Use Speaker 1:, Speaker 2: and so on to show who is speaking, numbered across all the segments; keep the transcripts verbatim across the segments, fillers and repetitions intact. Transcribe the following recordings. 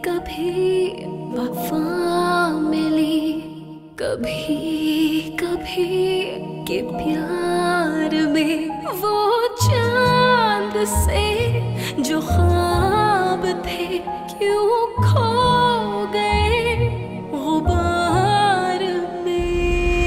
Speaker 1: कभी वफा मिली, कभी कभी के प्यार में वो चांद से जो ख्वाब थे क्यों खो गए गुबार में।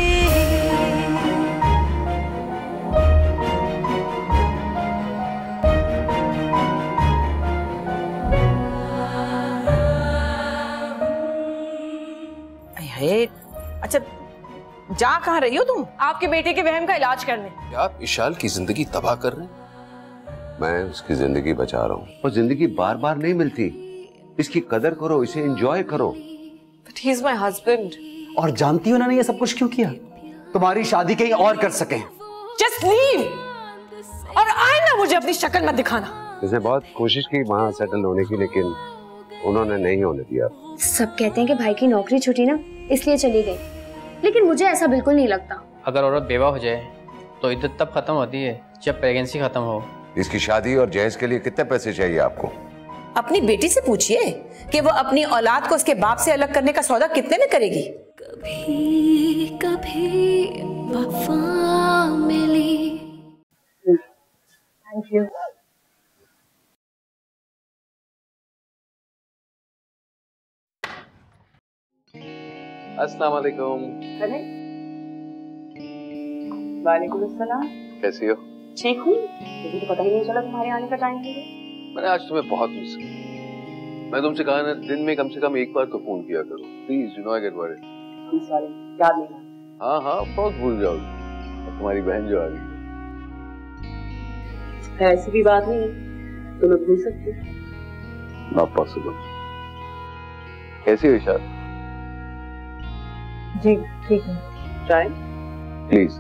Speaker 2: अरे अच्छा, जा कहाँ रही हो तुम?
Speaker 3: आपके बेटे के वहम का इलाज करने।
Speaker 4: क्या आप इशाल की जिंदगी तबाह कर रहे हैं?
Speaker 5: मैं उसकी जिंदगी बचा रहा हूँ। वो जिंदगी बार बार नहीं मिलती, इसकी कदर करो, इसे एंजॉय करो।
Speaker 3: But he is my husband.
Speaker 6: और जानती हो उन्होंने ये सब कुछ क्यों किया? तुम्हारी शादी कहीं और कर सके।
Speaker 3: Just leave. और आए ना मुझे अपनी शक्ल मत दिखाना।
Speaker 5: इसने बहुत कोशिश की वहाँ सेटल होने की, लेकिन उन्होंने नहीं होने दिया।
Speaker 7: सब कहते हैं कि भाई की नौकरी छूटी ना, इसलिए चली गई, लेकिन मुझे ऐसा बिल्कुल नहीं लगता।
Speaker 8: अगर औरत बेवा हो जाए तो इद्दत तब खत्म होती है जब प्रेगनेंसी खत्म हो।
Speaker 5: इसकी शादी और जहेज के लिए कितने पैसे चाहिए आपको?
Speaker 2: अपनी बेटी से पूछिए कि वो अपनी औलाद को उसके बाप से अलग करने का सौदा कितने में करेगी।
Speaker 1: कभी कभी वफा मिली।
Speaker 3: Thank you.
Speaker 4: अस्सलाम वालेकुम।
Speaker 3: अरे वालेकुम अस्सलाम।
Speaker 4: कैसी हो?
Speaker 3: ठीक हूँ, मुझे तो पता ही नहीं चला तुम्हारे आने का टाइम है।
Speaker 4: मैंने आज तुम्हें बहुत मिस किया। मैं तुमसे कहा ना, दिन में कम से कम एक बार तो फोन किया करो please, you know I get worried.
Speaker 3: Sorry, याद नहीं रहा।
Speaker 4: हाँ हाँ बहुत भूल जाओगी। और तुम्हारी बहन जो आ गई है।
Speaker 3: ऐसी भी बात नहीं है, तुम भूल सकते हो।
Speaker 4: Not possible. कैसी हो इशाल?
Speaker 3: जी ठीक है। चाय
Speaker 4: प्लीज।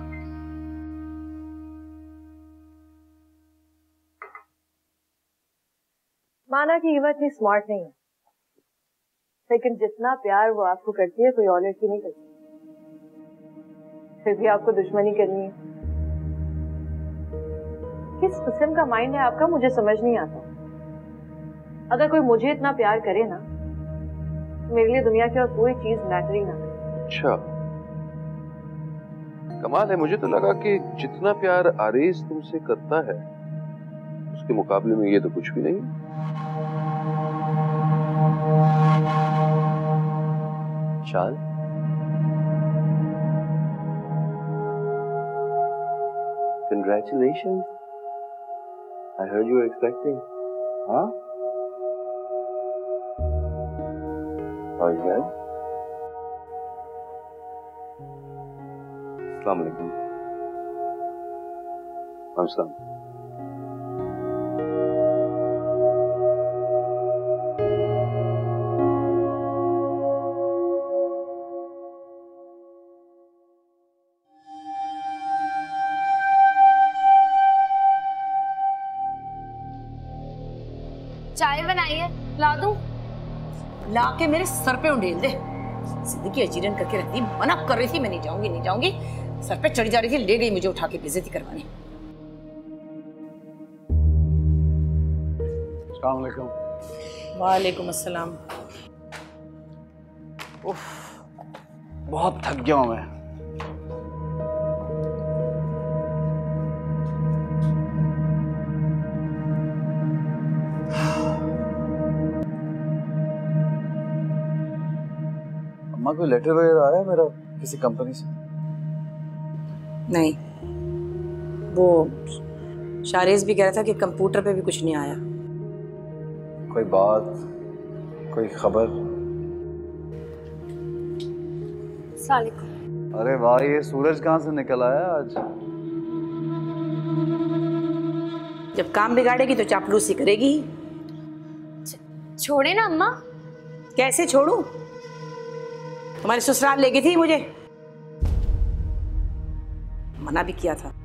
Speaker 3: माना कि ईवा इतनी स्मार्ट नहीं है, लेकिन जितना प्यार वो आपको करती है कोई और लड़की नहीं करती। फिर भी आपको दुश्मनी करनी है। किस किस्म का माइंड है आपका, मुझे समझ नहीं आता। अगर कोई मुझे इतना प्यार करे ना, तो मेरे लिए दुनिया की और कोई चीज मैटर ही ना करे।
Speaker 4: अच्छा, कमाल है। मुझे तो लगा कि जितना प्यार आरेज तुमसे करता है उसके मुकाबले में ये तो कुछ भी नहीं।
Speaker 6: शाल,
Speaker 4: Congratulations. I heard you were expecting. Huh? Are you well? Assalamu alaikum. Assalaam.
Speaker 7: चाय बनाइए, ला दूं?
Speaker 2: ला के मेरे सर पे उंडेल दे। जिंदगी अजीरन करके रखती, मना कर रही थी मैं नहीं जाऊंगी नहीं जाऊंगी, सर पे चढ़ी जा रही थी, ले गई मुझे उठा के बेइज्जती करवाने।
Speaker 6: अस्सलाम वालेकुम।
Speaker 2: वालेकुम अस्सलाम।
Speaker 6: उफ, बहुत थक गया हूं मैं। अम्मा, कोई लेटर वगैरह आया मेरा किसी कंपनी से?
Speaker 2: नहीं, वो शारेज भी कह रहा था कि कंप्यूटर पे भी कुछ नहीं आया।
Speaker 6: कोई बात, कोई खबर?
Speaker 7: सलामुअलैकुम।
Speaker 6: अरे वाह, ये सूरज कहाँ से निकल आया आज?
Speaker 2: जब काम बिगाड़ेगी तो चापलूसी करेगी।
Speaker 7: छोड़े ना अम्मा।
Speaker 2: कैसे छोड़ूं? तुम्हारे ससुराल ले गई थी मुझे, मना भी किया था।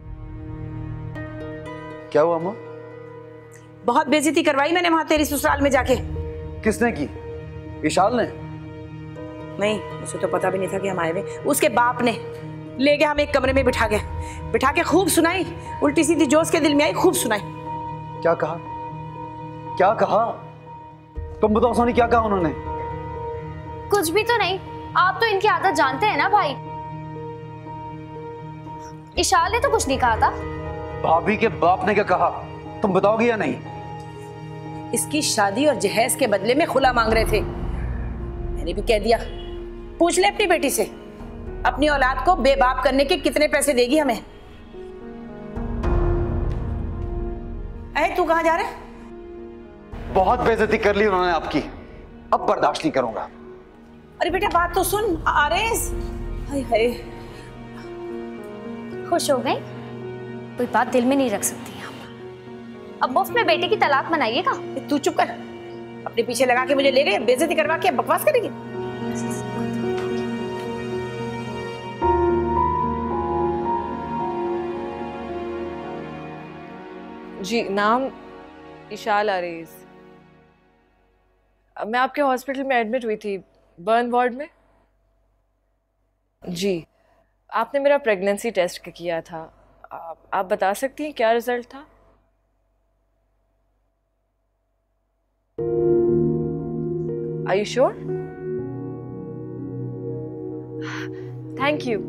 Speaker 6: क्या हुआ अम्मा?
Speaker 2: बहुत बेइज्जती करवाई मैंने वहां तेरी ससुराल में जाके।
Speaker 6: किसने की? इशाल ने?
Speaker 2: नहीं, मुझे तो पता भी नहीं था कि हम आए हुए। उसके बाप ने ले गया हमें एक कमरे में बिठा के बिठा के खूब सुनाई, उल्टी सीधी जो उसके दिल में आई खूब सुनाई।
Speaker 6: क्या कहा? क्या कहा? तुम बताओ सोनी, क्या कहा उन्होंने?
Speaker 7: कुछ भी तो नहीं, आप तो इनकी आदत जानते हैं ना भाई। इशाल ने तो कुछ नहीं कहा था।
Speaker 6: भाभी के बाप ने क्या कहा, तुम बताओगे या नहीं?
Speaker 2: इसकी शादी और जहेज के बदले में खुला मांग रहे थे। मैंने भी कह दिया, पूछ ले अपनी बेटी से, अपनी औलाद को बेबाप करने के कितने पैसे देगी हमें। अरे तू कहां जा रहा है?
Speaker 6: बहुत बेइज्जती कर ली उन्होंने आपकी, अब बर्दाश्त नहीं करूंगा।
Speaker 2: अरे बेटा बात तो सुन। आरेज, हाय हाय।
Speaker 7: खुश हो गई? कोई बात दिल में नहीं रख सकती आप। अब मुफ्त में बेटे की तलाक मनाइएगा।
Speaker 2: तू चुप कर, अपने पीछे लगा के मुझे ले गई, बेइज्जती करवा के बकवास करेगी।
Speaker 3: जी, नाम इशाल आरेज। मैं आपके हॉस्पिटल में एडमिट हुई थी, बर्न वार्ड में। जी, आपने मेरा प्रेगनेंसी टेस्ट किया था। आप, आप बता सकती हैं क्या रिजल्ट था? Are you sure? Thank you.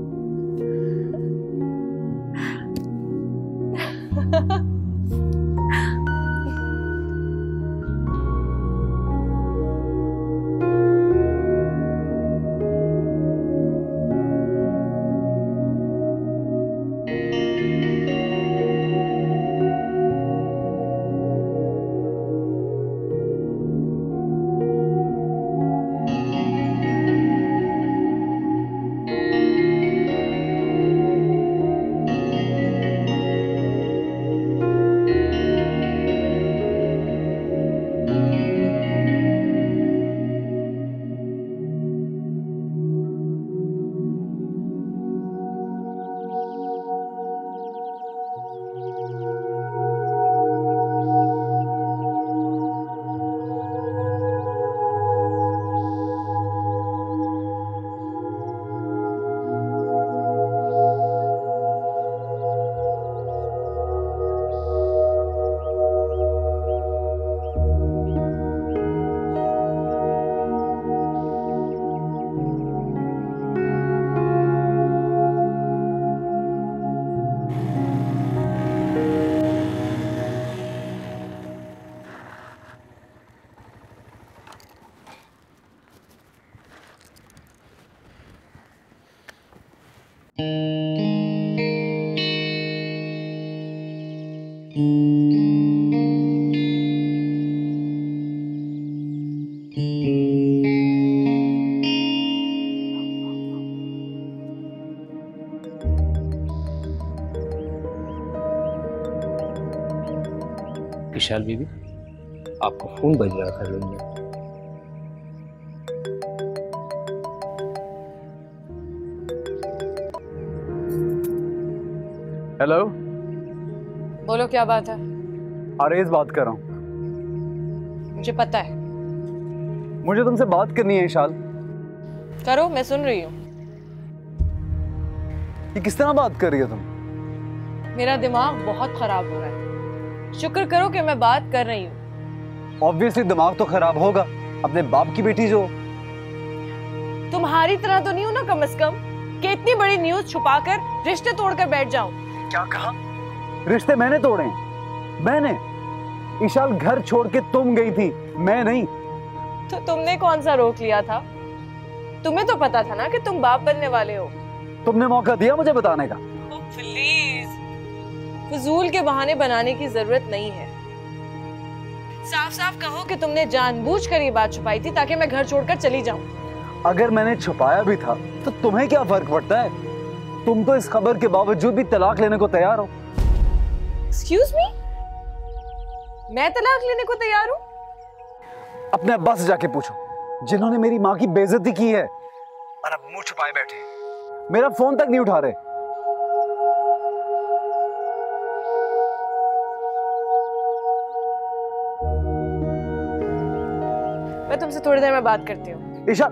Speaker 9: विशाल बीबी, आपको फोन बज रहा था रूम में।
Speaker 6: हेलो,
Speaker 3: बोलो क्या बात है?
Speaker 6: आरेज बात कर रहा हूँ।
Speaker 3: मुझे पता है।
Speaker 6: मुझे तुमसे बात करनी है इशाल।
Speaker 3: करो, मैं सुन रही हूँ।
Speaker 6: ये किस तरह बात कर रही हो तुम?
Speaker 3: मेरा दिमाग बहुत खराब हो रहा है। शुक्र करो कि मैं बात कर रही हूँ।
Speaker 6: ऑब्वियसली दिमाग तो खराब होगा, अपने बाप की बेटी जो।
Speaker 3: तुम्हारी तरह तो नहीं हूं ना कम से कम कि इतनी बड़ी न्यूज छुपाकर रिश्ते तोड़कर बैठ जाऊं।
Speaker 6: क्या कहा? रिश्ते मैंने तोड़े? मैंने? इशाल, घर छोड़ के तुम गई थी, मैं नहीं।
Speaker 3: तो तुमने कौन सा रोक लिया था? तुम्हें तो पता था ना कि तुम बाप बनने वाले हो।
Speaker 6: तुमने मौका दिया मुझे बताने का।
Speaker 3: प्लीज, फजूल के बहाने बनाने की जरूरत नहीं है। साफ साफ कहो कि तुमने जानबूझकर ये बात छुपाई थी ताकि मैं घर छोड़कर चली जाऊं।
Speaker 6: अगर मैंने छुपाया भी था तो तुम्हें क्या फर्क पड़ता है? तुम तो इस खबर के बावजूद भी तलाक लेने को तैयार हो।
Speaker 3: एक्सक्यूज मी, मैं तलाक लेने को तैयार हूं?
Speaker 6: अपने अब्बा से जाके पूछो, जिन्होंने मेरी माँ की बेइज्जती की है और अब मुंह छुपाए बैठे, मेरा फोन तक नहीं उठा रहे।
Speaker 3: मैं तुमसे थोड़ी देर में बात करती हूँ।
Speaker 6: Isha,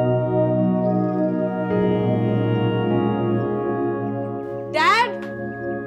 Speaker 3: dad,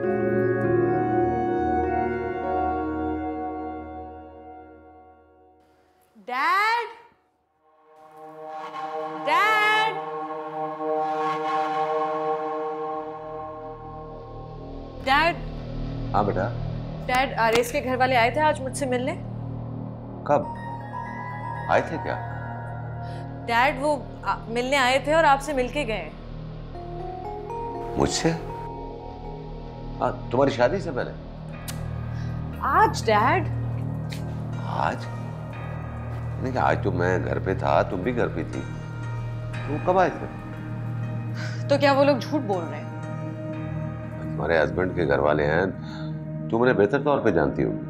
Speaker 3: dad.
Speaker 5: हाँ बेटा।
Speaker 3: डैड, आरेस के घर वाले आए थे आज मुझसे मिलने।
Speaker 5: कब आए थे क्या?
Speaker 3: डैड वो आ, मिलने आए थे और आपसे मिलके गए।
Speaker 5: मुझसे? हाँ, तुम्हारी शादी से पहले?
Speaker 3: आज डैड।
Speaker 5: आज? नहीं, आज तो मैं घर पे था, तुम भी घर पे थी। तुम कब आए थे?
Speaker 3: तो क्या वो लोग झूठ बोल रहे हैं?
Speaker 5: तुम्हारे हस्बैंड के घर वाले हैं, तुम उन्हें बेहतर तौर पे जानती होगी।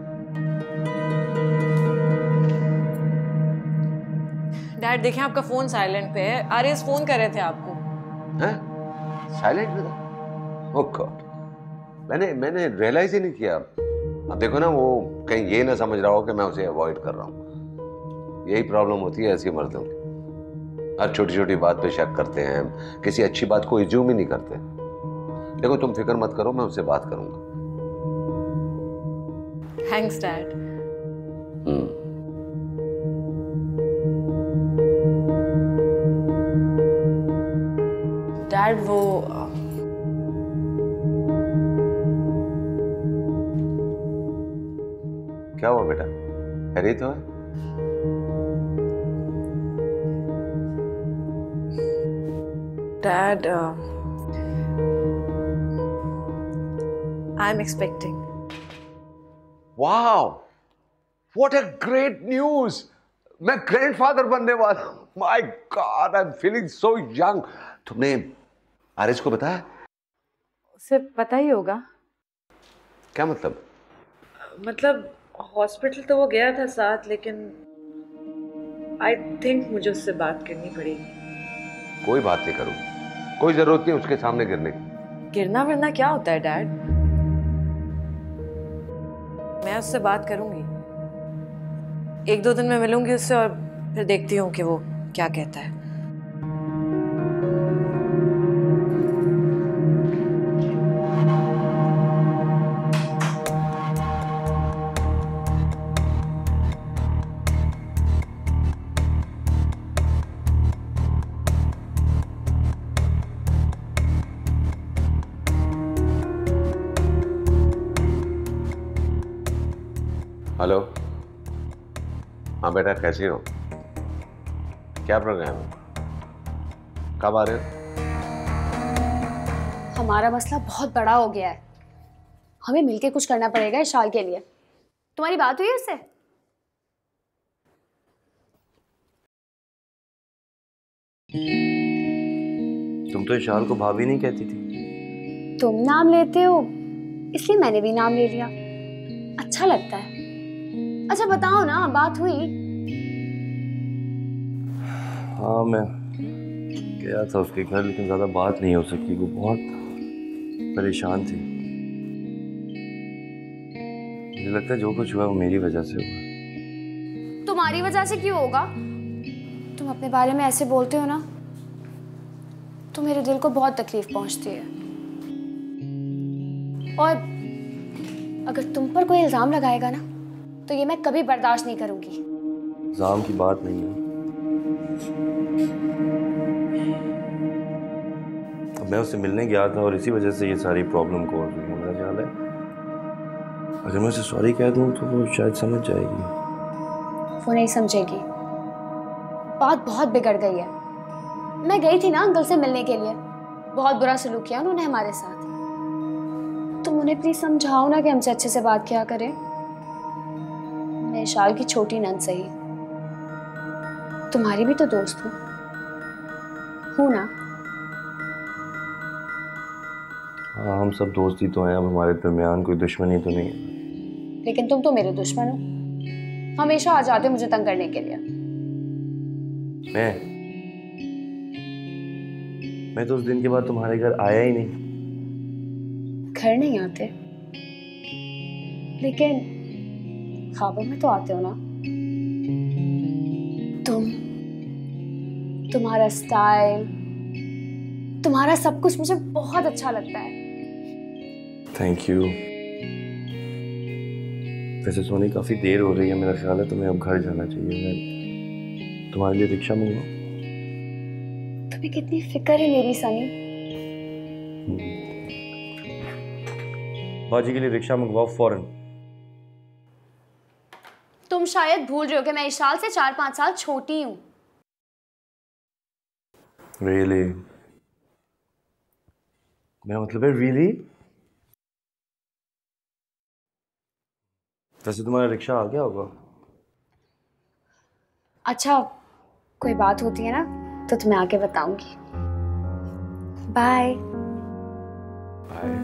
Speaker 3: डैड देखें, आपका फोन साइलेंट पे है। आरिस फोन कर रहे थे आपको।
Speaker 5: हैं? साइलेंट पे था? ओह गॉड, मैंने मैंने रियलाइज ही नहीं किया। अब देखो ना, वो कहीं ये ना समझ रहा हो कि मैं उसे अवॉइड कर रहा हूँ। यही प्रॉब्लम होती है ऐसी मर्दों की, हर छोटी छोटी बात पे शक करते हैं, किसी अच्छी बात को इज्यूम ही नहीं करते। देखो तुम फिक्र मत करो, मैं उससे बात करूंगा।
Speaker 3: Thanks dad.
Speaker 5: हम्म।
Speaker 3: डैड वो
Speaker 5: क्या हुआ बेटा? खैरियत हो?
Speaker 3: Dad, I am expecting.
Speaker 5: Wow, what a great news! मैं ग्रैंडफादर बनने वाला हूँ। My god, I am feeling so young. तुमने आरिस को बताया?
Speaker 3: उसे पता ही होगा।
Speaker 5: क्या मतलब?
Speaker 3: मतलब हॉस्पिटल तो वो गया था साथ, लेकिन आई थिंक मुझे उससे बात करनी पड़ेगी।
Speaker 5: कोई बात नहीं करूंगी, कोई जरूरत नहीं उसके सामने गिरने की।
Speaker 3: गिरना विरना क्या होता है डैड? मैं उससे बात करूंगी, एक दो दिन में मिलूंगी उससे और फिर देखती हूँ कि वो क्या कहता है।
Speaker 5: हेलो। हाँ बेटा, कैसी हो? क्या प्रोग्राम है? कब आ रहे हो?
Speaker 7: हमारा मसला बहुत बड़ा हो गया है, हमें मिलके कुछ करना पड़ेगा इस शाल के लिए। तुम्हारी बात हुई है उससे?
Speaker 10: तुम तो इशाल को भाभी नहीं कहती थी।
Speaker 7: तुम नाम लेते हो इसलिए मैंने भी नाम ले लिया, अच्छा लगता है। अच्छा बताओ ना, बात हुई?
Speaker 10: हाँ, मैं गया था उसके घर, लेकिन ज्यादा बात नहीं हो सकी। वो बहुत परेशान थी। मुझे लगता है जो कुछ हुआ वो मेरी वजह से हुआ।
Speaker 7: तुम्हारी वजह से क्यों होगा? तुम अपने बारे में ऐसे बोलते हो ना, तो मेरे दिल को बहुत तकलीफ पहुंचती है। और अगर तुम पर कोई इल्जाम लगाएगा ना, तो ये मैं कभी बर्दाश्त नहीं करूंगी।
Speaker 10: इल्जाम की बात नहीं है। अब मैं उससे मिलने गया था और इसी वजह से ये सारी प्रॉब्लम को हुई है। मेरा ख्याल है अगर मैं उसे सॉरी कह दूं तो वो शायद समझ जाएगी।
Speaker 7: वो नहीं समझेगी, बात बहुत बिगड़ गई है। मैं गई थी ना अंकल से मिलने के लिए, बहुत बुरा सलूक किया उन्होंने हमारे साथ। तुम उन्हें प्लीज समझाओ ना कि हमसे अच्छे से बात किया करें। मैं इशाल की छोटी नंद सही, तुम्हारी भी तो दोस्त हूँ हूँ ना?
Speaker 10: हाँ, हम सब दोस्त ही तो हैं। अब हमारे दरमियान कोई दुश्मनी तो नहीं है।
Speaker 7: लेकिन तुम तो मेरे दुश्मन हो, हमेशा आ जाते हो मुझे तंग करने के लिए।
Speaker 10: मैं मैं तो उस दिन के बाद तुम्हारे घर आया ही नहीं।
Speaker 7: घर नहीं आते, लेकिन ख्वाबों में तो आते हो ना। तुम, तुम्हारा स्टाइल, तुम्हारा सब कुछ मुझे बहुत अच्छा लगता है।
Speaker 10: Thank you. वैसे सोने काफी देर हो रही है, मेरा ख्याल है तुम्हें अब घर जाना चाहिए। मैं तुम्हारे लिए रिक्शा मंगवाऊं?
Speaker 7: तुम्हें कितनी फिक्र है मेरी सनी।
Speaker 10: बाजी के लिए रिक्शा मंगवाओ फौरन।
Speaker 7: तुम शायद भूल रहे हो कि मैं इशाल से चार पांच साल छोटी हूँ।
Speaker 10: रियली? मेरा मतलब है रियली? वैसे तुम्हारा रिक्शा आ गया होगा।
Speaker 7: अच्छा, कोई बात होती है ना तो तुम्हें आके बताऊंगी। बाय।
Speaker 10: बाय।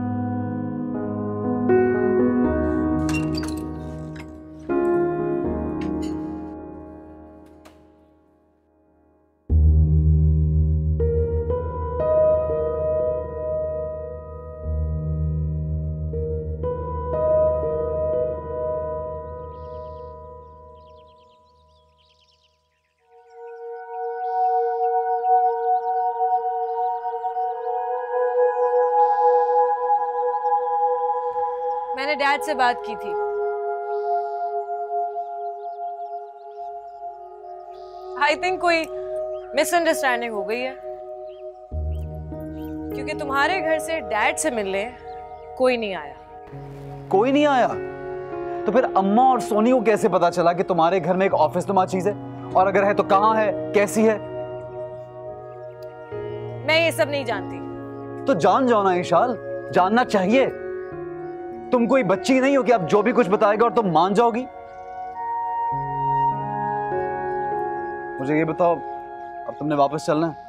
Speaker 3: मैंने डैड से बात की थी। आई थिंक कोई मिसअंडरस्टैंडिंग हो गई है, क्योंकि तुम्हारे घर से डैड से मिलने कोई नहीं आया।
Speaker 6: कोई नहीं आया? तो फिर अम्मा और सोनी को कैसे पता चला कि तुम्हारे घर में एक ऑफिस नुमा चीज है? और अगर है तो कहाँ है, कैसी है?
Speaker 3: मैं ये सब नहीं जानती।
Speaker 6: तो जान जाओ ना इशाल, जानना चाहिए। तुम कोई बच्ची नहीं हो कि अब जो भी कुछ बताएगा और तुम मान जाओगी। मुझे ये बताओ, अब तुमने वापस चलना है?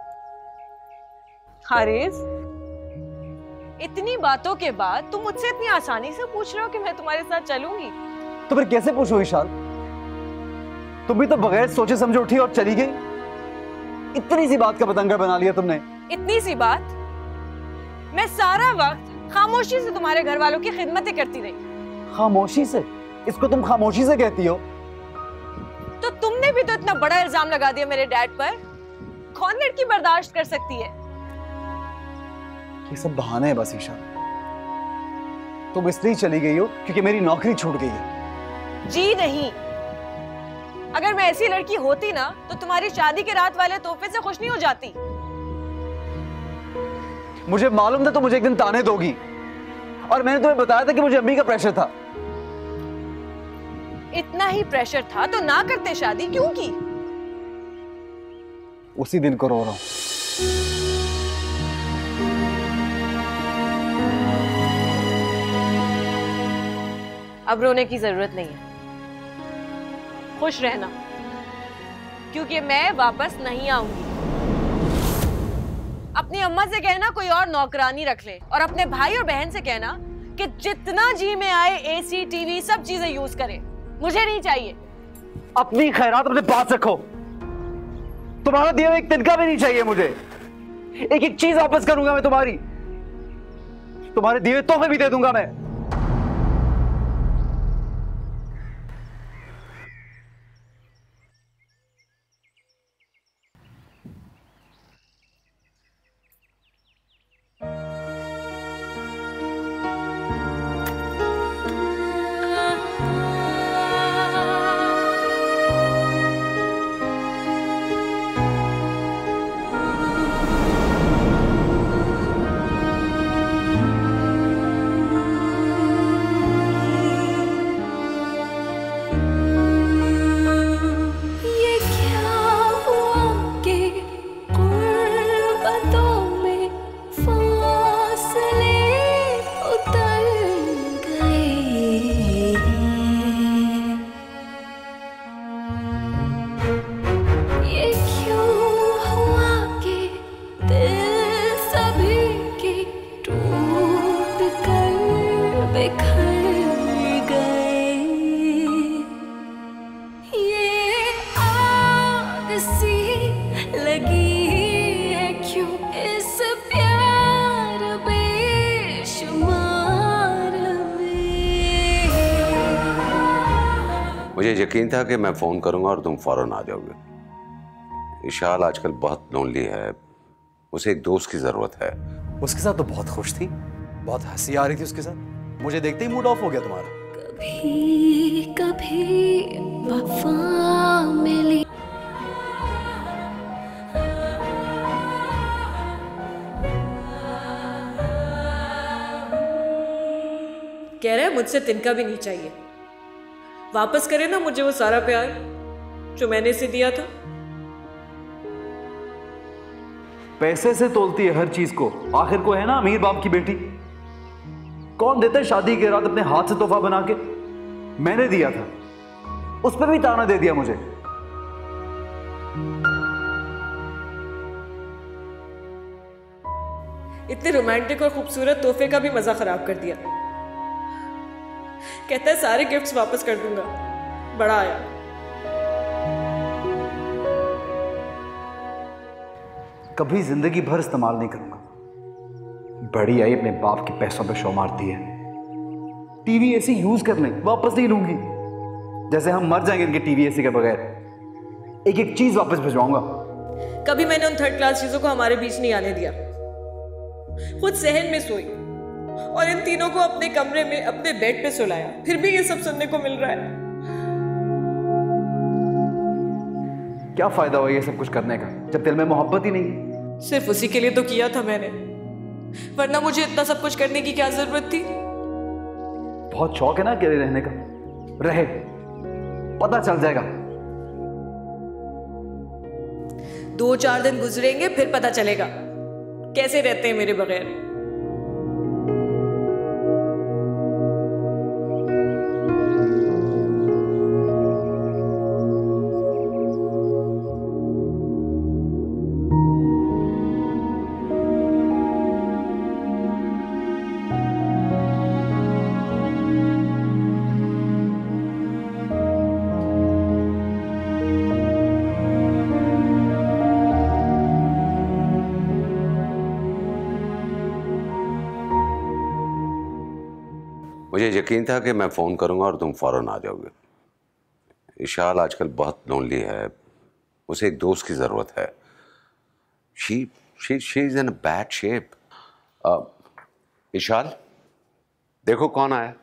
Speaker 3: हारिस, इतनी बातों के बाद तुम मुझसे इतनी आसानी से पूछ रहे हो कि मैं तुम्हारे साथ चलूंगी?
Speaker 6: तो फिर कैसे पूछो इशाल? तुम भी तो बगैर सोचे समझे उठी और चली गई। इतनी सी बात का बतंगड़ बना लिया तुमने।
Speaker 3: इतनी सी बात? मैं सारा वक्त खामोशी से तुम्हारे घर वालों की खिदमतें करती रही।
Speaker 6: खामोशी से? इसको तुम खामोशी से कहती हो?
Speaker 3: तो तुमने भी तो इतना बड़ा इल्जाम लगा दिया मेरे डैड पर। कौन लड़की बर्दाश्त कर सकती है?
Speaker 6: ये सब बहाने हैं बस ईशा। तुम इसलिए चली गई हो क्योंकि मेरी नौकरी छूट गई है।
Speaker 3: जी नहीं, अगर मैं ऐसी लड़की होती ना तो तुम्हारी शादी के रात वाले तोहफे से खुश नहीं हो जाती।
Speaker 6: मुझे मालूम था तो मुझे एक दिन ताने दोगी, और मैंने तुम्हें बताया था कि मुझे अम्मी का प्रेशर था।
Speaker 3: इतना ही प्रेशर था तो ना करते शादी, क्यों की?
Speaker 6: उसी दिन को रो रहा हूं।
Speaker 3: अब रोने की जरूरत नहीं है, खुश रहना, क्योंकि मैं वापस नहीं आऊंगी। अपनी अम्मा से कहना कोई और नौकरानी रख ले, और अपने भाई और बहन से कहना कि जितना जी में आए एसी टीवी सब चीजें यूज करें। मुझे नहीं चाहिए।
Speaker 6: अपनी खैरात अपने पास रखो। तुम्हारा दिया हुआ एक तिनका भी नहीं चाहिए मुझे। एक एक चीज वापस करूंगा मैं तुम्हारी। तुम्हारे दिए हुए तोहफे भी दे दूंगा मैं।
Speaker 5: मुझे यकीन था कि मैं फोन करूंगा और तुम फौरन आ जाओगे। इशाल आजकल बहुत लोनली है, उसे एक दोस्त की जरूरत है।
Speaker 6: उसके साथ तो बहुत खुश थी, बहुत हंसी आ रही थी उसके साथ। मुझे देखते ही मूड ऑफ हो गया तुम्हारा।
Speaker 1: कभी कभी वफा मिली।
Speaker 3: कह रहा है मुझसे तिनका भी नहीं चाहिए। वापस करे ना मुझे वो सारा प्यार जो मैंने इसे दिया था।
Speaker 6: पैसे से तोलती है हर चीज को, आखिर को है ना अमीर बाप की बेटी। कौन देता है शादी के रात अपने हाथ से तोहफा बना के? मैंने दिया था, उस पर भी ताना दे दिया मुझे।
Speaker 3: इतने रोमांटिक और खूबसूरत तोहफे का भी मजा खराब कर दिया। कहता है सारे गिफ्ट्स वापस कर दूंगा। बड़ा आया।
Speaker 6: कभी जिंदगी भर इस्तेमाल नहीं करूंगा। बड़ी आई अपने बाप के पैसों पे शो मारती है। टीवी एसी यूज कर लें, वापस नहीं लूंगी। जैसे हम मर जाएंगे इनके टीवी एसी के बगैर, एक एक चीज वापस भिजवाऊंगा।
Speaker 3: कभी मैंने उन थर्ड क्लास चीजों को हमारे बीच नहीं आने दिया। खुद सहन में सोई और इन तीनों को अपने कमरे में अपने बेड पे सुलाया, फिर भी ये सब सुनने को मिल रहा है।
Speaker 6: क्या फायदा हुआ ये सब कुछ करने का जब दिल में मोहब्बत ही नहीं?
Speaker 3: सिर्फ उसी के लिए तो किया था मैंने, वरना मुझे इतना सब कुछ करने की क्या जरूरत थी।
Speaker 6: बहुत शौक है ना अकेले रहने का, रहे, पता चल जाएगा।
Speaker 3: दो चार दिन गुजरेंगे फिर पता चलेगा कैसे रहते हैं मेरे बगैर।
Speaker 5: मुझे यकीन था कि मैं फ़ोन करूंगा और तुम फ़ौरन आ जाओगे। इशाल आजकल बहुत लोनली है, उसे एक दोस्त की ज़रूरत है। She she she is in a bad shape. Ishal, देखो कौन आया।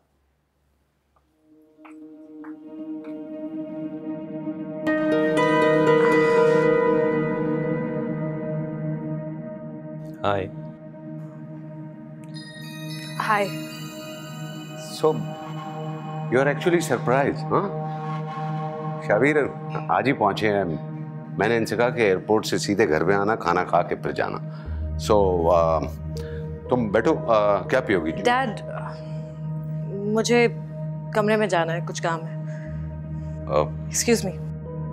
Speaker 10: हाय।
Speaker 3: हाय।
Speaker 5: So, you are actually surprised, हाँ? शाबिर आज ही पहुंचे हैं। मैंने इनसे कहा कि एयरपोर्ट से सीधे घर में आना, खाना खा के फिर जाना। सो so, uh, तुम बैठो, uh, क्या पियोगी?
Speaker 3: डैड, मुझे कमरे में जाना है, कुछ काम है। Excuse me.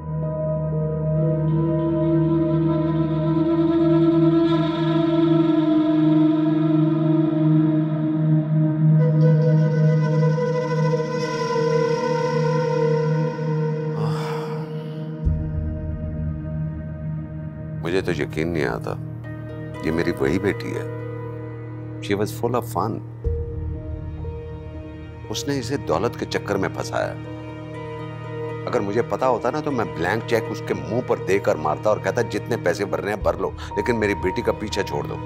Speaker 5: मुझे तो यकीन नहीं आता ये मेरी वही बेटी है। She was full of fun. उसने इसे दौलत के चक्कर में फंसाया। अगर मुझे पता होता ना तो मैं ब्लैंक चेक उसके मुंह पर देकर मारता और कहता जितने पैसे भर रहे हैं भर लो, लेकिन मेरी बेटी का पीछा छोड़ दो।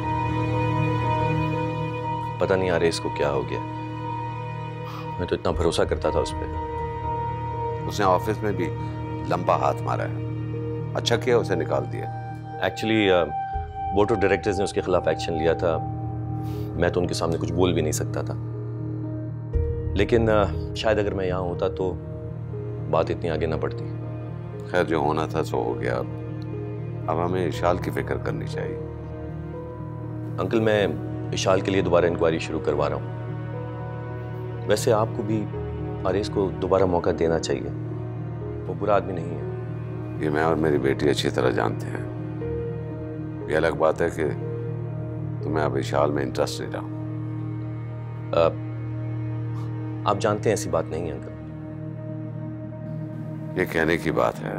Speaker 10: पता नहीं यार इसको क्या हो गया, मैं तो इतना भरोसा करता था उस पर।
Speaker 5: उसने ऑफिस में भी लंबा हाथ मारा है, अच्छा किया उसे निकाल दिया।
Speaker 10: एक्चुअली बोर्ड ऑफ डायरेक्टर्स ने उसके खिलाफ एक्शन लिया था, मैं तो उनके सामने कुछ बोल भी नहीं सकता था। लेकिन uh, शायद अगर मैं यहाँ होता तो बात इतनी आगे ना बढ़ती।
Speaker 5: खैर जो होना था सो हो गया। अब हमें इशाल की फिक्र करनी चाहिए।
Speaker 10: अंकल मैं इशाल के लिए दोबारा इंक्वायरी शुरू करवा रहा हूँ। वैसे आपको भी आरेस को दोबारा मौका देना चाहिए, वो बुरा आदमी नहीं है।
Speaker 5: ये मैं और मेरी बेटी अच्छी तरह जानते हैं। ये अलग बात है कि तुम्हें अब इशाल में इंटरेस्ट नहीं रहा।
Speaker 10: आप जानते हैं ऐसी बात नहीं है अंकल।
Speaker 5: ये कहने की बात है,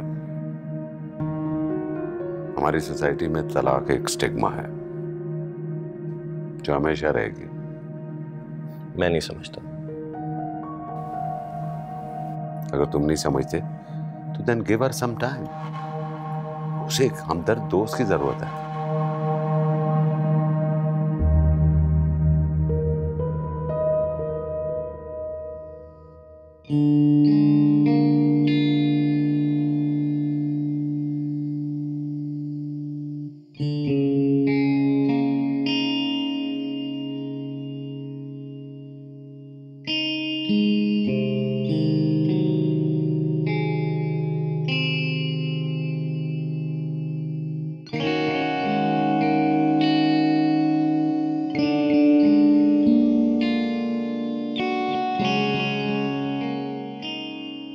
Speaker 5: हमारी सोसाइटी में तलाक एक स्टिग्मा है जो हमेशा रहेगी।
Speaker 10: मैं नहीं समझता।
Speaker 5: अगर तुम नहीं समझते तो then give her some time. उसे एक हमदर्द दोस्त की जरूरत है।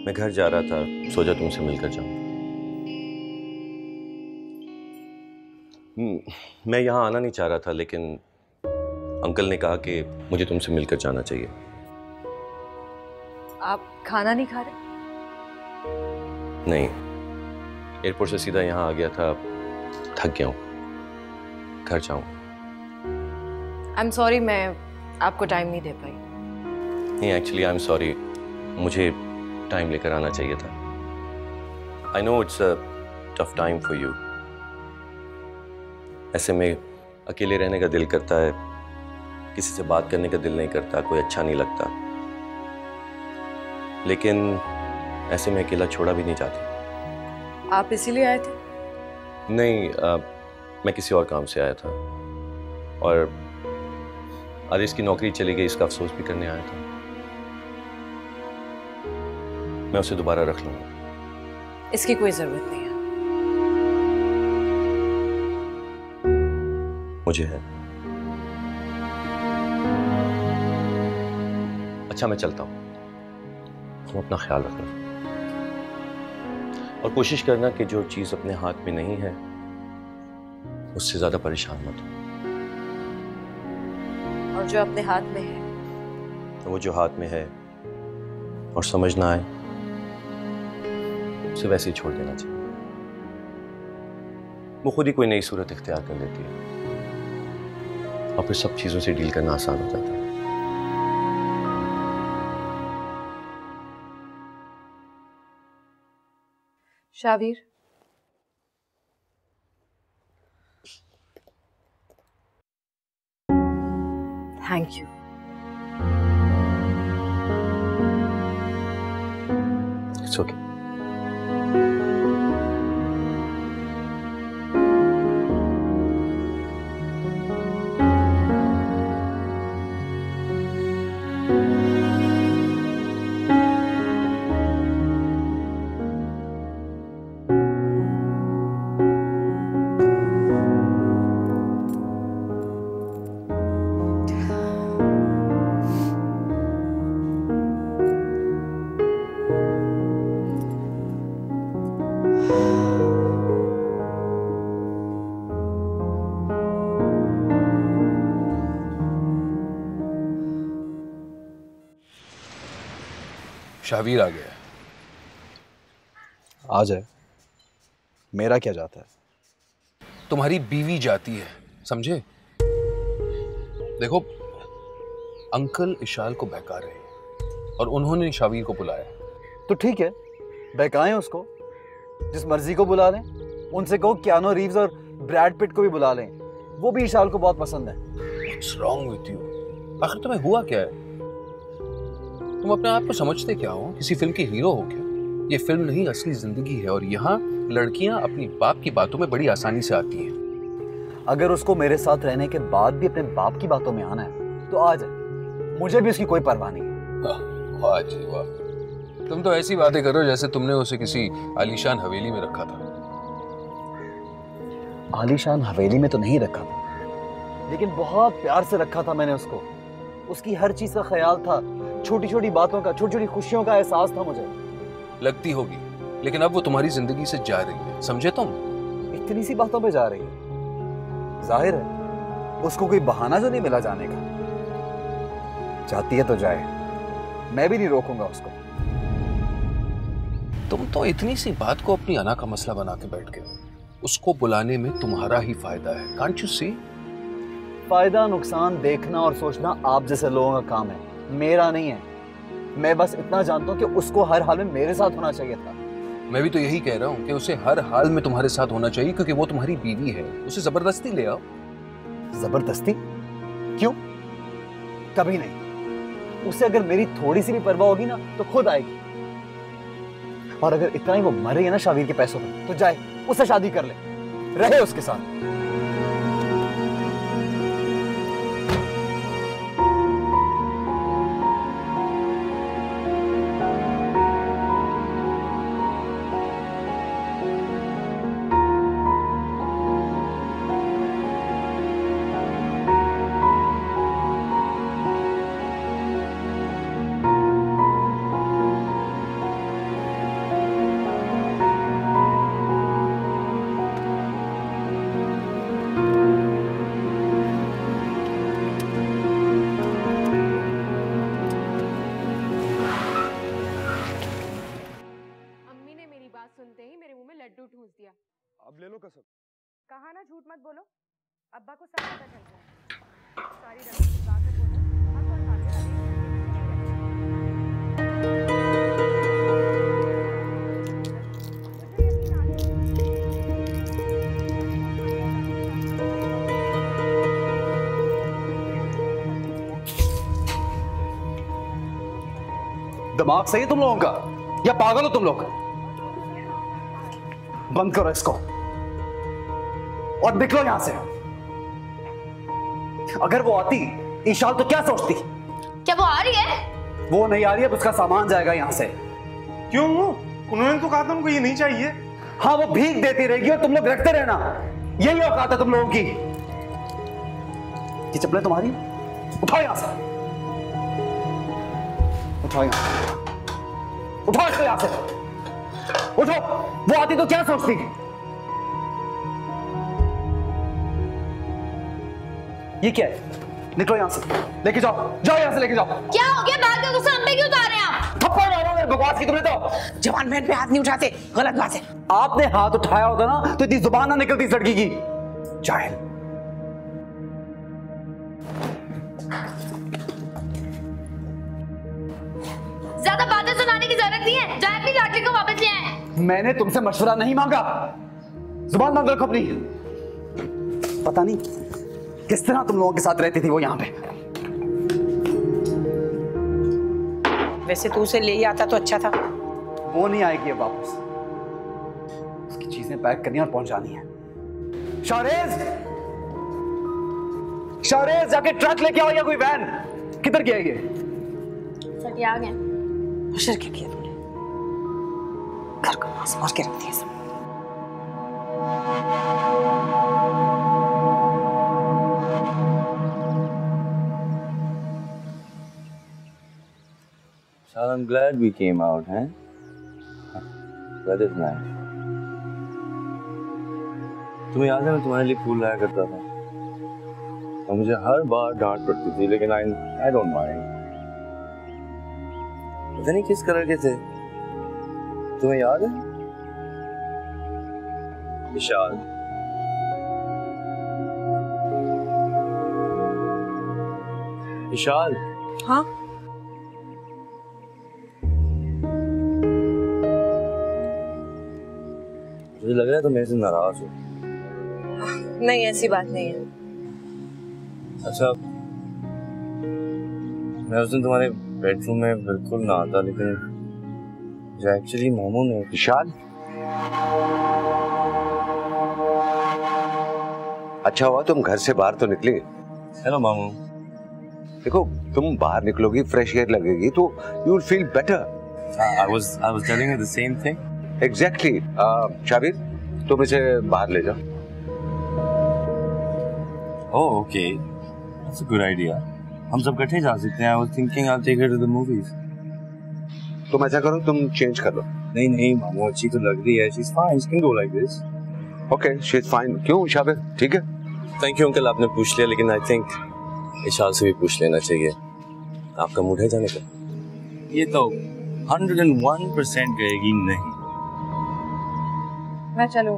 Speaker 10: मैं घर जा रहा था, सोचा तुमसे मिलकर जाऊं। मैं यहाँ आना नहीं चाह रहा था, लेकिन अंकल ने कहा कि मुझे तुमसे मिलकर जाना चाहिए।
Speaker 3: आप खाना नहीं खा रहे?
Speaker 10: नहीं, एयरपोर्ट से सीधा यहाँ आ गया था, थक गया हूँ, घर जाऊँ।
Speaker 3: आई एम सॉरी, मैं आपको टाइम नहीं दे पाई।
Speaker 10: नहीं, एक्चुअली आई एम सॉरी, मुझे टाइम लेकर आना चाहिए था। I know it's a tough time for you. ऐसे में अकेले रहने का दिल करता है, किसी से बात करने का दिल नहीं करता, कोई अच्छा नहीं लगता, लेकिन ऐसे में अकेला छोड़ा भी नहीं चाहता।
Speaker 3: आप इसीलिए आए थे?
Speaker 10: नहीं, आ, मैं किसी और काम से आया था, और आदेश की नौकरी चली गई, इसका अफसोस भी करने आया था। मैं उसे दोबारा रख लूंगा।
Speaker 3: इसकी कोई जरूरत नहीं है।
Speaker 10: मुझे है। अच्छा, मैं चलता हूं, तुम अपना ख्याल रखना, और कोशिश करना कि जो चीज अपने हाथ में नहीं है उससे ज्यादा परेशान मत हो,
Speaker 3: और जो अपने हाथ में है
Speaker 10: तो वो जो हाथ में है और समझ ना आए उसे वैसे ही छोड़ देना चाहिए। वो खुद ही कोई नई सूरत इख्तियार कर लेती है, और फिर सब चीजों से डील करना आसान हो जाता है।
Speaker 3: Shabir, thank you.
Speaker 10: It's okay.
Speaker 11: Shabir आ गया।
Speaker 6: आ जाए, मेरा क्या जाता है?
Speaker 11: तुम्हारी बीवी जाती है, समझे? देखो, अंकल इशाल को बहका रहे हैं और उन्होंने शाबीर को बुलाया।
Speaker 6: तो ठीक है, बहकाएं उसको, जिस मर्जी को बुला लें। उनसे कहो कियानो रीव्स और ब्रैड पिट को भी बुला लें, वो भी इशाल को बहुत पसंद है।
Speaker 11: What's wrong with you? आखिर तुम्हें हुआ क्या है? तुम अपने आप को समझते क्या हो? किसी फिल्म के हीरो हो क्या? ये फिल्म नहीं, असली जिंदगी है, और यहाँ लड़कियां अपनी बाप की बातों में बड़ी आसानी से आती हैं।
Speaker 6: अगर उसको मेरे साथ रहने के बाद भी अपने बाप की बातों में आना है तो आ जाए, मुझे भी उसकी कोई परवाह नहीं है।
Speaker 11: वाह जी वाह, तुम तो ऐसी बातें कर रहे हो जैसे तुमने उसे किसी आलीशान हवेली में रखा था।
Speaker 6: आलीशान हवेली में तो नहीं रखा था, लेकिन बहुत प्यार से रखा था मैंने उसको। उसकी हर चीज का ख्याल था, छोटी छोटी बातों का, छोटी छोटी खुशियों का एहसास था मुझे।
Speaker 11: लगती होगी, लेकिन अब वो तुम्हारी जिंदगी से जा रही है, समझे तुम?
Speaker 6: इतनी सी बातों पे जा रही है, जाहिर है उसको कोई बहाना जो नहीं मिला जाने का। चाहती है तो जाए, मैं भी नहीं रोकूंगा उसको।
Speaker 11: तुम तो इतनी सी बात को अपनी अना का मसला बना के बैठ गए। उसको बुलाने में तुम्हारा ही फायदा है, कांट यू सी?
Speaker 6: फायदा नुकसान देखना और सोचना आप जैसे लोगों का काम है, मेरा नहीं है। मैं बस इतना जानता हूँ कि उसको हर हाल में मेरे साथ होना चाहिए था।
Speaker 11: मैं भी तो यही कह रहा हूँ कि उसे हर हाल में तुम्हारे साथ होना चाहिए, क्योंकि वो तुम्हारी बीवी है। उसे जबरदस्ती ले आओ।
Speaker 6: जबरदस्ती? क्यों? कभी नहीं। उसे अगर मेरी थोड़ी सी भी परवाह होगी ना तो खुद आएगी। और अगर इतना ही वो मर रही है ना शाबीर के पैसों पर, तो जाए उससे शादी कर ले, रहे उसके साथ।
Speaker 3: झूठ मत बोलो, अब्बा को सब पता चल जाए। सारी रकम चुका कर बोलो अब और आगे आगे
Speaker 6: दिमाग सही है तुम लोगों का या पागल हो तुम लोग? बंद करो इसको और निकलो यहां से। अगर वो आती ईशाल तो क्या सोचती?
Speaker 7: क्या वो आ रही है?
Speaker 6: वो नहीं आ रही है, उसका सामान जाएगा यहां से।
Speaker 12: क्यों? उन्होंने तो कहा था उनको ये नहीं चाहिए।
Speaker 6: हाँ, वो भीख देती रहेगी और तुम लोग रखते रहना, यही औकात है तुम लोगों की। ये चप्पलें तुम्हारी? उठाओ यहां से, उठाओ यहां से, उठाओ इसको यहां से, उठो। वो आती तो क्या सोचती? ये क्या है? निकलो यहां से, लेके जाओ, जाओ यहां से, लेके जाओ।
Speaker 7: क्या हो गया? बात का गुस्सा हम पे क्यों उतार रहे हैं आप?
Speaker 6: थप्पड़ मारो मेरे बकवास की तुमने तो।
Speaker 2: जवान बहन पे हाथ नहीं उठाते, गलत बात है।
Speaker 6: आपने हाथ उठाया होता ना तो इतनी जुबान ना निकलती इस लड़की की। जाहिल।
Speaker 7: ज्यादा बातें सुनाने की जरूरत नहीं है, जाए अपनी लाडली को वापस ले आए।
Speaker 6: मैंने तुमसे मशवरा नहीं मांगा, जुबान बंद रखो अपनी। पता नहीं किस तरह तुम लोगों के साथ रहती थी वो यहां पे।
Speaker 2: वैसे तू उसे ले ही आता तो अच्छा था।
Speaker 6: वो नहीं आएगी अब वापस, उसकी चीजें पैक करनी और पहुंचानी है। शाहरेज, शाहरेज जाके ट्रक लेके आओ या कोई वैन। किधर गया ये?
Speaker 7: सर ये आ गए।
Speaker 2: अशर क्या किया तूने? घर को मांस मार के रख दिया सब।
Speaker 13: I'm glad we came out, हैं? Weather's nice. तुम्हें याद है मैं तुम्हारे लिए फूल लाया करता था और मुझे हर बार डांट पड़ती थी, लेकिन I I don't mind. पता नहीं किस कलर के थे, तुम्हें याद है? विशाल, विशाल।
Speaker 3: हाँ?
Speaker 13: मुझे लग रहा है तुम मेरे से नाराज हो।
Speaker 3: नहीं, ऐसी बात नहीं है।
Speaker 13: अच्छा, मैं उस दिन तुम्हारे बेडरूम में बिल्कुल ना आता, लेकिन जो एक्चुअली मामू ने।
Speaker 5: विशाल, अच्छा हुआ तुम घर से बाहर तो निकले।
Speaker 13: हेलो मामू।
Speaker 5: देखो, तुम बाहर निकलोगी, फ्रेश एयर लगेगी तो you will feel better.
Speaker 13: I was I was telling you the same thing.
Speaker 5: Exactly. Shabir, तुम इसे बाहर ले जाओ।
Speaker 13: Oh, okay. That's a good idea. हम सब इकट्ठे जा सकते हैं। I was thinking I'll take her to the movies.
Speaker 5: तुम ऐसा करो, तुम चेंज कर लो।
Speaker 13: नहीं नहीं मामू, अच्छी तो लग रही है। She's fine. She can go like this.
Speaker 5: Okay, she's fine. क्यों शाबिर, ठीक है?
Speaker 10: थैंक यू अंकल, आपने पूछ लिया, लेकिन आई थिंक इशाल से भी पूछ लेना चाहिए। आपका मूड है जाने का?
Speaker 13: ये तो हंड्रेड एंड वन परसेंट कहेगी नहीं।
Speaker 3: मैं चलूं।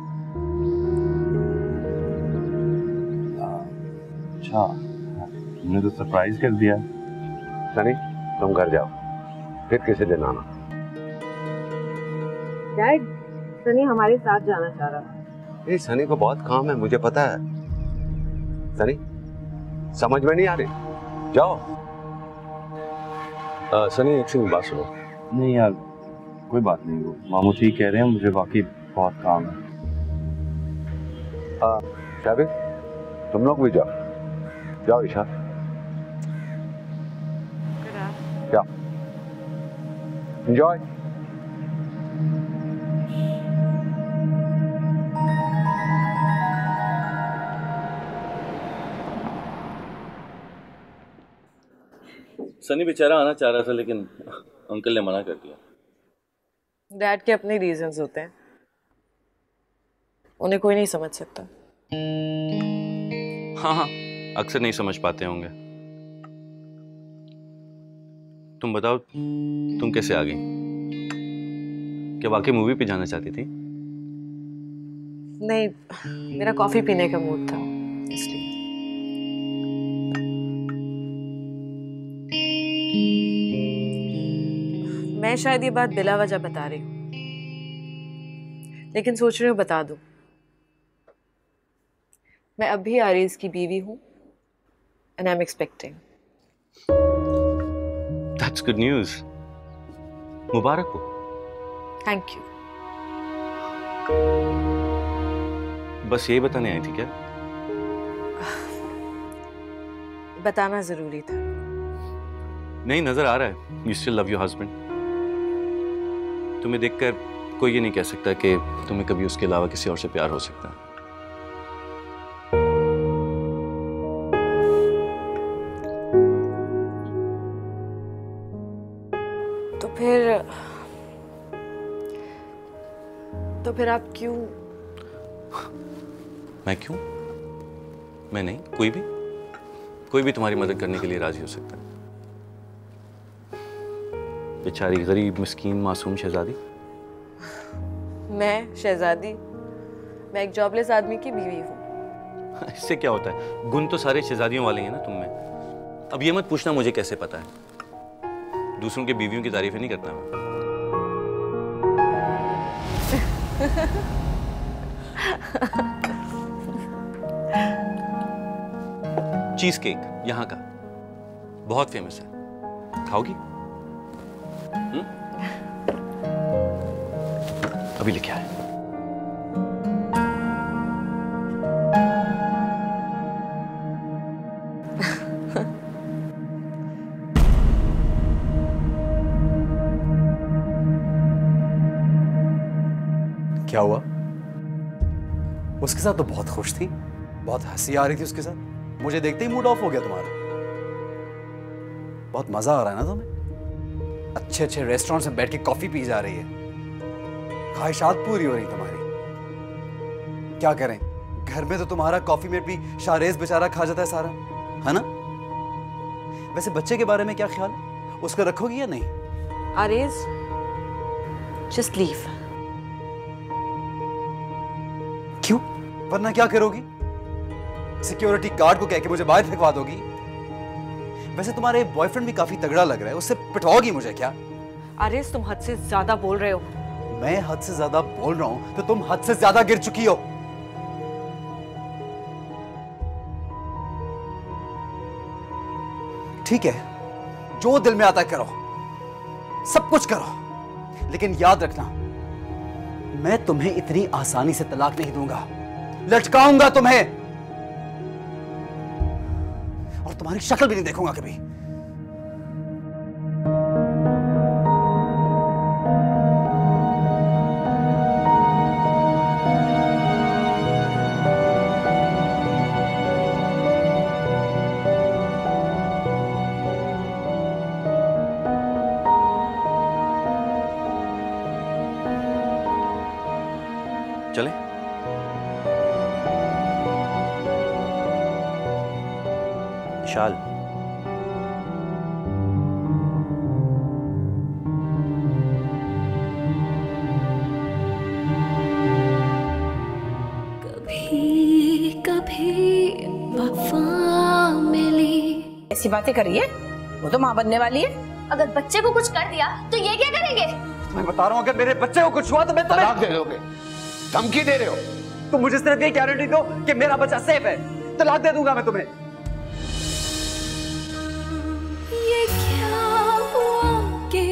Speaker 13: अच्छा, तुमने तो सरप्राइज कर दिया।
Speaker 5: सनी, तुम घर जाओ, फिर किसी दिन आना।
Speaker 3: डैड, सनी हमारे साथ जाना चाह रहा है।
Speaker 5: ये सनी को बहुत काम है, मुझे पता है। सनी, समझ में नहीं आ रही? जाओ।
Speaker 10: आ, सनी, एक सेकंड बात सुनो।
Speaker 13: नहीं यार, कोई बात नहीं, वो मामू ठीक कह रहे हैं, मुझे वाकई बहुत काम है।
Speaker 5: हाँ शाबिर, तुम लोग भी जाओ। जाओ ईशा। क्या? एंजॉय।
Speaker 10: सनी बेचारा आना चाह रहा था, लेकिन अंकल ने मना कर दिया।
Speaker 3: डैड के अपने रीजंस होते हैं, उन्हें कोई नहीं समझ सकता।
Speaker 10: हाँ हाँ, अक्सर नहीं समझ पाते होंगे। तुम बताओ, तुम कैसे आ गई? क्या वाकई मूवी पे जाना चाहती थी?
Speaker 3: नहीं, मेरा कॉफी पीने का मूड था इसलिए। मैं शायद ये बात बिला वजह बता रही हूँ, लेकिन सोच रही हूँ बता दूँ। मैं अब भी आरिज़ की बीवी हूँ and I'm expecting.
Speaker 10: That's good news. मुबारक हो।
Speaker 3: Thank you.
Speaker 10: बस यही बताने आई थी क्या?
Speaker 3: बताना जरूरी था।
Speaker 10: नहीं, नजर आ रहा है you still love your husband. तुम्हें देखकर कोई ये नहीं कह सकता कि तुम्हें कभी उसके अलावा किसी और से प्यार हो सकता है।
Speaker 3: तो फिर तो फिर आप क्यों?
Speaker 10: मैं क्यों? मैं नहीं, कोई भी कोई भी तुम्हारी मदद करने के लिए राजी हो सकता है। बेचारी गरीब मिस्कीन मासूम शहजादी।
Speaker 3: मैं शहजादी? मैं एक जॉबलेस आदमी की बीवी हूँ।
Speaker 10: इससे क्या होता है? गुण तो सारे शहजादियों वाले हैं ना तुम में। अब ये मत पूछना मुझे कैसे पता है। दूसरों के बीवियों की तारीफें नहीं करता मैं। चीज केक यहाँ का बहुत फेमस है, खाओगी? हुँ? अभी लेके आए।
Speaker 6: क्या हुआ? उसके साथ तो बहुत खुश थी, बहुत हंसी आ रही थी उसके साथ। मुझे देखते ही मूड ऑफ हो गया तुम्हारा। बहुत मजा आ रहा है ना तुम्हें? अच्छे अच्छे रेस्टोरेंट्स में बैठ के कॉफी पी जा रही है, ख्वाहिशात पूरी हो रही तुम्हारी। क्या करें, घर में तो तुम्हारा कॉफी में भी शाहरेज बेचारा खा जाता है सारा, है ना? वैसे बच्चे के बारे में क्या ख्याल, उसको रखोगी या नहीं?
Speaker 3: आरेज, जस्ट लीव।
Speaker 6: क्यों? वरना क्या करोगी? सिक्योरिटी गार्ड को कह के मुझे बाहर फेंकवा दोगी? वैसे तुम्हारे बॉयफ्रेंड भी काफी तगड़ा लग रहा है, उससे पिटवाओगी मुझे क्या?
Speaker 3: आरेज, तुम हद से ज्यादा बोल रहे हो।
Speaker 6: मैं हद से ज्यादा बोल रहा हूं तो तुम हद से ज्यादा गिर चुकी हो। ठीक है, जो दिल में आता है करो, सब कुछ करो, लेकिन याद रखना मैं तुम्हें इतनी आसानी से तलाक नहीं दूंगा। लटकाऊंगा तुम्हें और तुम्हारी शक्ल भी नहीं देखूंगा कभी।
Speaker 10: चले? शाल,
Speaker 1: कभी कभी वफा मिली।
Speaker 2: ऐसी बातें करिए, वो तो माँ बनने वाली है।
Speaker 7: अगर बच्चे को कुछ कर दिया तो ये क्या करेंगे?
Speaker 6: मैं बता रहा हूं, अगर मेरे बच्चे को कुछ हुआ तो मैं तुम्हें
Speaker 5: तलाक दे दोगे? धमकी दे रहे हो?
Speaker 6: तुम मुझे सिर्फ ये गारंटी दो कि मेरा बच्चा सेफ है, तलाक दे दूंगा मैं तुम्हें।
Speaker 1: ये क्या हुआ कि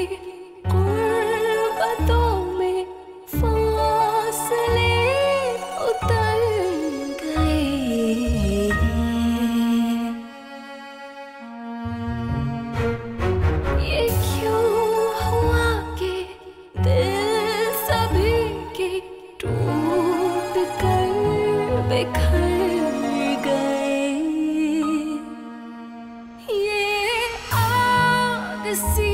Speaker 1: गुर्बतों में फासले उतर गए। ये क्यों हुआ कि दिल सभी के टूट कर बिखर गए। ये आग सी